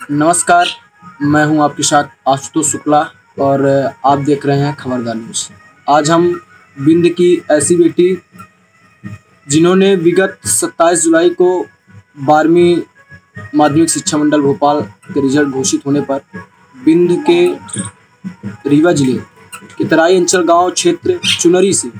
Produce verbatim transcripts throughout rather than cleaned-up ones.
नमस्कार, मैं हूं आपके साथ आशुतोष शुक्ला और आप देख रहे हैं खबरदार न्यूज़। आज हम बिंद की ऐसी बेटी जिन्होंने विगत सत्ताईस जुलाई को बारहवीं माध्यमिक शिक्षा मंडल भोपाल के रिजल्ट घोषित होने पर बिंद के रीवा जिले के तराई अंचल गांव क्षेत्र चुनरी से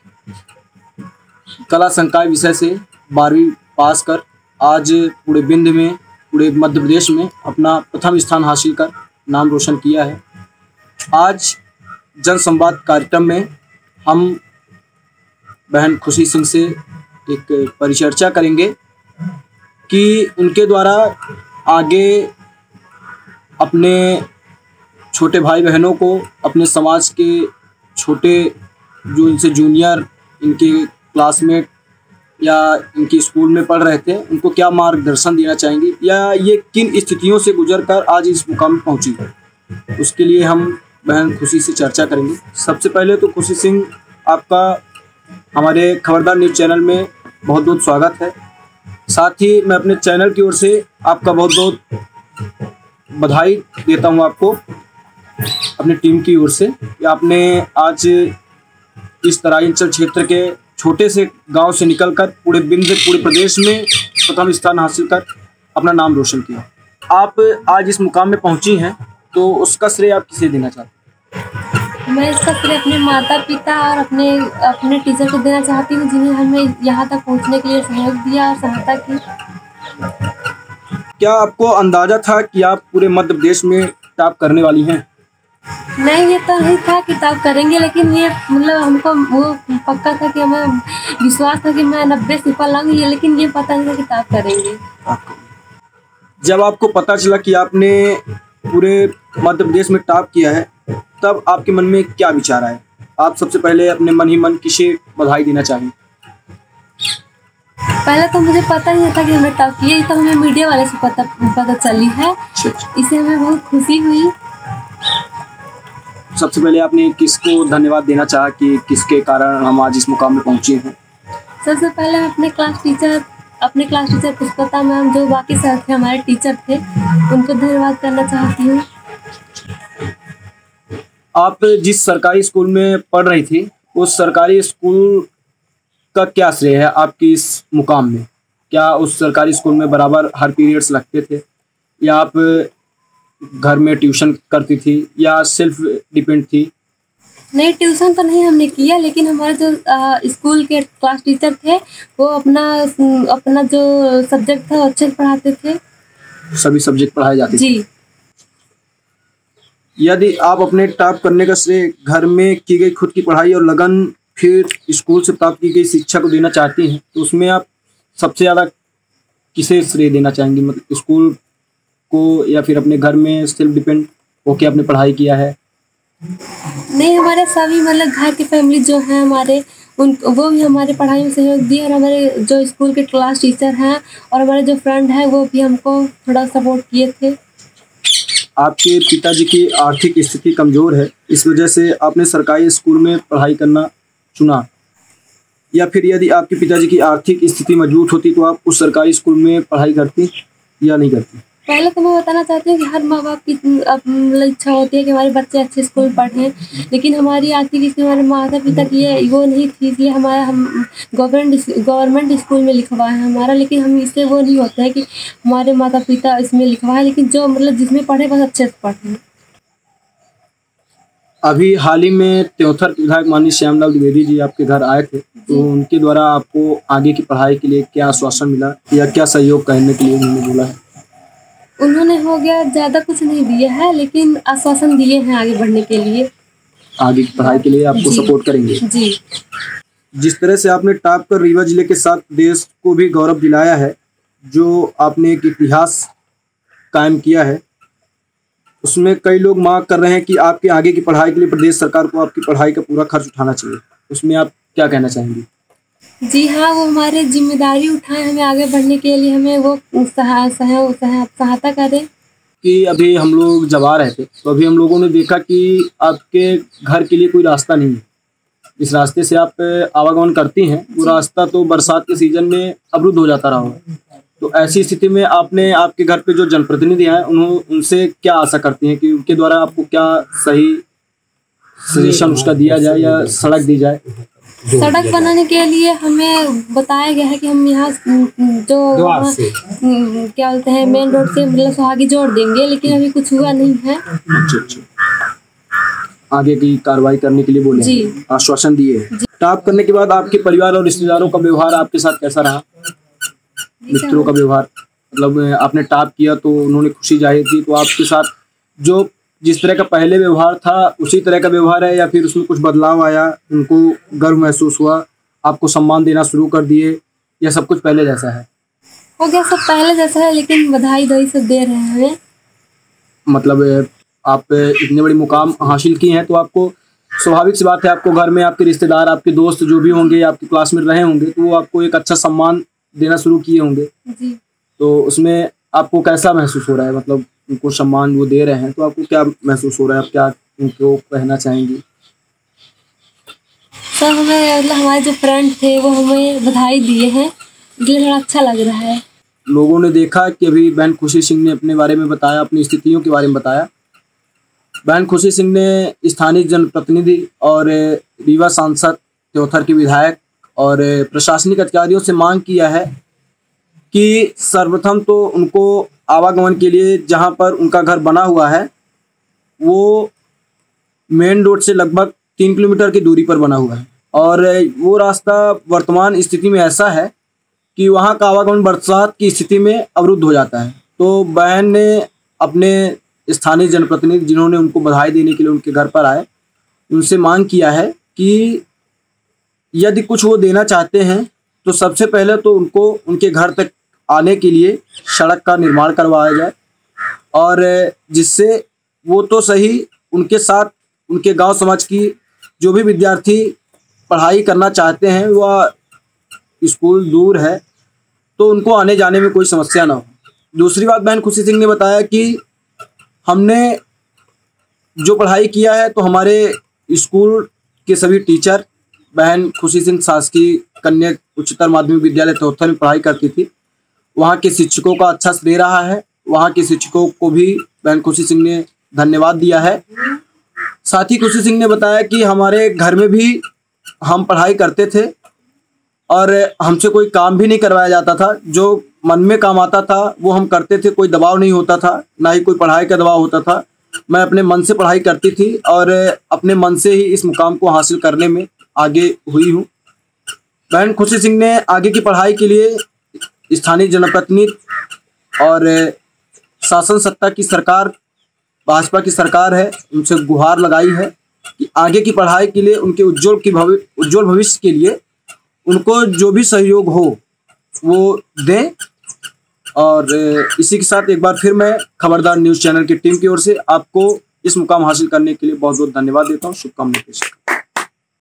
कला संकाय विषय से बारहवीं पास कर आज पूरे बिंद में पूरे मध्य प्रदेश में अपना प्रथम स्थान हासिल कर नाम रोशन किया है। आज जन संवाद कार्यक्रम में हम बहन खुशी सिंह से एक परिचर्चा करेंगे कि उनके द्वारा आगे अपने छोटे भाई बहनों को, अपने समाज के छोटे जो इनसे जूनियर, इनके क्लासमेट या इनकी स्कूल में पढ़ रहे थे, उनको क्या मार्गदर्शन देना चाहेंगी या ये किन स्थितियों से गुजरकर आज इस मुकाम में पहुंची है, उसके लिए हम बहन खुशी से चर्चा करेंगे। सबसे पहले तो खुशी सिंह, आपका हमारे खबरदार न्यूज़ चैनल में बहुत बहुत स्वागत है। साथ ही मैं अपने चैनल की ओर से आपका बहुत बहुत बधाई देता हूं आपको, अपनी टीम की ओर से, कि आपने आज इस तराई अंचल क्षेत्र के छोटे से गांव से निकलकर पूरे बिंद पूरे प्रदेश में प्रथम स्थान हासिल कर अपना नाम रोशन किया। आप आज इस मुकाम में पहुंची हैं, तो उसका श्रेय आप किसे देना चाहते हैं? मैं इसका श्रेय अपने माता पिता और अपने अपने टीचर को देना चाहती हूँ, जिन्हें हमें यहाँ तक पहुँचने के लिए सहयोग दिया और सहायता की। क्या आपको अंदाजा था कि आप पूरे मध्य प्रदेश में टॉप करने वाली हैं? नहीं, ये तो नहीं था कि टॉप करेंगे, लेकिन ये मतलब हमको वो पक्का था कि हमें विश्वास था कि मैं नब्बे सिफर लाऊंगी, लेकिन ये पता नहीं था कि टॉप करेंगे। जब आपको पता चला कि आपने पूरे मध्य प्रदेश में टॉप किया है, तब आपके मन में क्या विचार आए? आप सबसे पहले अपने मन ही मन किसे बधाई देना चाहेंगे? पहले तो मुझे पता नहीं था कि हमें टॉप किया, ये तो हमें मीडिया वाले से पता पता चली है, इससे हमें बहुत खुशी हुई। सबसे पहले आपने किसको धन्यवाद देना चाहा कि किसके कारण हम आज इस मुकाम में पहुंचे हैं? सबसे पहले अपने क्लास टीचर अपने क्लास टीचर पुष्पता मैम, जो बाकी सर थे हमारे टीचर थे, उनको धन्यवाद करना चाहती हूँ। आप जिस सरकारी स्कूल में पढ़ रही थी, उस सरकारी स्कूल का क्या श्रेय है आपकी इस मुकाम में? क्या उस सरकारी स्कूल में बराबर हर पीरियड्स लगते थे, या आप घर में ट्यूशन करती थी, या सेल्फ डिपेंड थी? नहीं, ट्यूशन तो नहीं हमने किया, लेकिन हमारे जो आ, स्कूल के क्लास टीचर थे, वो अपना अपना जो सब्जेक्ट था अच्छे से पढ़ाते थे। सभी सब्जेक्ट पढ़ाए जाते थे जी। यदि आप अपने टॉप करने का श्रेय घर में की गई खुद की पढ़ाई और लगन, फिर स्कूल से प्राप्त की गई शिक्षा को देना चाहती हैं, तो उसमें आप सबसे ज़्यादा किसे श्रेय देना चाहेंगी? मतलब स्कूल को, या फिर अपने घर में सेल्फ डिपेंड होके आपने पढ़ाई किया है? नहीं, हमारे सभी मतलब घर की फैमिली जो है हमारे, उन वो भी हमारे पढ़ाई में सहयोग दिए, और हमारे जो स्कूल के क्लास टीचर हैं और हमारे जो फ्रेंड हैं, वो भी हमको थोड़ा सपोर्ट किए थे। आपके पिताजी की आर्थिक स्थिति कमज़ोर है, इस वजह से आपने सरकारी स्कूल में पढ़ाई करना चुना, या फिर यदि आपके पिताजी की आर्थिक स्थिति मजबूत होती तो आप उस सरकारी स्कूल में पढ़ाई करती या नहीं करती? पहले तो मैं बताना चाहती हूँ कि हर माँ बाप की इच्छा होती है कि हमारे बच्चे अच्छे स्कूल पढ़ें, लेकिन हमारी आर्थिक स्थिति हमारे माता पिता की है वो नहीं थी, इसलिए हमारा हम गवर्नमेंट गवर्नमेंट स्कूल में लिखवा है हमारा, लेकिन हम इससे वो नहीं होता है कि हमारे माता पिता इसमें लिखवा है, लेकिन जो मतलब जिसमें पढ़े बस अच्छे से पढ़ें। अभी हाल ही में त्योंथर विधायक माननीय श्यामलाल द्विवेदी जी आपके घर आए थे, तो उनके द्वारा आपको आगे की पढ़ाई के लिए क्या आश्वासन मिला या क्या सहयोग करने के लिए उन्होंने बोला है? उन्होंने हो गया ज़्यादा कुछ नहीं दिया है, लेकिन आश्वासन दिए हैं आगे बढ़ने के लिए, आगे की पढ़ाई के लिए आपको सपोर्ट करेंगे। जी। जिस तरह से आपने टॉप कर रीवा जिले के साथ देश को भी गौरव दिलाया है, जो आपने एक इतिहास कायम किया है, उसमें कई लोग मांग कर रहे हैं कि आपके आगे की पढ़ाई के लिए प्रदेश सरकार को आपकी पढ़ाई का पूरा खर्च उठाना चाहिए, उसमें आप क्या कहना चाहेंगी? जी हाँ, वो हमारे जिम्मेदारी उठाए हमें आगे बढ़ने के लिए, हमें वो सहायता करें। कि अभी हम लोग जब आ रहे थे, तो अभी हम लोगों ने देखा कि आपके घर के लिए कोई रास्ता नहीं है, इस रास्ते से आप आवागमन करती हैं, वो रास्ता तो बरसात के सीजन में अवरुद्ध हो जाता रहा होगा, तो ऐसी स्थिति में आपने आपके घर पे जो जनप्रतिनिधि हैं उन्होंने उनसे क्या आशा करती हैं कि उनके द्वारा आपको क्या सही सजेशन उसका दिया जाए या सड़क दी जाए? सड़क बनाने के लिए हमें बताया गया है कि हम यहाँ जो वहाँ, क्या बोलते हैं मेन रोड से मतलब सुहागी जोड़ देंगे, लेकिन अभी कुछ हुआ नहीं है। अच्छा अच्छा, आगे की कार्रवाई करने के लिए बोले जी, आश्वासन दिए। टॉप करने के बाद आपके परिवार और रिश्तेदारों का व्यवहार आपके साथ कैसा रहा? मित्रों का व्यवहार, मतलब आपने टॉप किया तो उन्होंने खुशी जाहिर की, तो आपके साथ जो जिस तरह का पहले व्यवहार था उसी तरह का व्यवहार है या फिर उसमें कुछ बदलाव आया, उनको गर्व महसूस हुआ, आपको सम्मान देना शुरू कर दिए, या सब कुछ पहले जैसा है? हो गया सब पहले जैसा है, लेकिन बधाई दही सब दे रहे हैं हमें। मतलब आप इतने बड़ी मुकाम हासिल की हैं तो आपको स्वाभाविक सी बात है, आपको घर में आपके रिश्तेदार, आपके दोस्त जो भी होंगे, आपकी क्लास में रहे होंगे, तो वो आपको एक अच्छा सम्मान देना शुरू किए होंगे। जी, तो उसमें आपको कैसा महसूस हो रहा है? मतलब उनको सम्मान वो दे रहे हैं तो आपको क्या महसूस हो रहा है? आप क्या उनको कहना चाहेंगी? सर हमें मतलब हमारे जो फ्रेंड थे वो हमें बधाई दिए हैं, इसलिए थोड़ा अच्छा लग रहा है। लोगों ने देखा कि अभी बहन खुशी सिंह ने अपने बारे में बताया, अपनी स्थितियों के बारे में बताया। बहन खुशी सिंह ने स्थानीय जनप्रतिनिधि और रीवा सांसद त्योथर के विधायक और प्रशासनिक अधिकारियों से मांग किया है कि सर्वप्रथम तो उनको आवागमन के लिए जहां पर उनका घर बना हुआ है वो मेन रोड से लगभग तीन किलोमीटर की दूरी पर बना हुआ है, और वो रास्ता वर्तमान स्थिति में ऐसा है कि वहां का आवागमन बरसात की स्थिति में अवरुद्ध हो जाता है। तो बहन ने अपने स्थानीय जनप्रतिनिधि जिन्होंने उनको बधाई देने के लिए उनके घर पर आए, उनसे मांग किया है कि यदि कुछ वो देना चाहते हैं तो सबसे पहले तो उनको उनके घर तक आने के लिए सड़क का निर्माण करवाया जाए, और जिससे वो तो सही उनके साथ उनके गांव समाज की जो भी विद्यार्थी पढ़ाई करना चाहते हैं वह स्कूल दूर है तो उनको आने जाने में कोई समस्या ना हो। दूसरी बात, बहन खुशी सिंह ने बताया कि हमने जो पढ़ाई किया है तो हमारे स्कूल के सभी टीचर, बहन खुशी सिंह शासकीय कन्या उच्चतर माध्यमिक विद्यालय त्योथर में पढ़ाई करती थी, वहाँ के शिक्षकों का अच्छा श्रेय रहा है। वहाँ के शिक्षकों को भी बहन खुशी सिंह ने धन्यवाद दिया है। साथ ही खुशी सिंह ने बताया कि हमारे घर में भी हम पढ़ाई करते थे और हमसे कोई काम भी नहीं करवाया जाता था, जो मन में काम आता था वो हम करते थे, कोई दबाव नहीं होता था, ना ही कोई पढ़ाई का दबाव होता था। मैं अपने मन से पढ़ाई करती थी और अपने मन से ही इस मुकाम को हासिल करने में आगे हुई हूँ। बहन खुशी सिंह ने आगे की पढ़ाई के लिए स्थानीय जनप्रतिनिधि और शासन सत्ता की सरकार, भाजपा की सरकार है, उनसे गुहार लगाई है कि आगे की पढ़ाई के लिए उनके उज्जवल की भविष्य उज्जवल भविष्य के लिए उनको जो भी सहयोग हो वो दें। और इसी के साथ एक बार फिर मैं खबरदार न्यूज़ चैनल की टीम की ओर से आपको इस मुकाम हासिल करने के लिए बहुत बहुत धन्यवाद देता हूँ, शुभकामनाएं पेश करता हूं।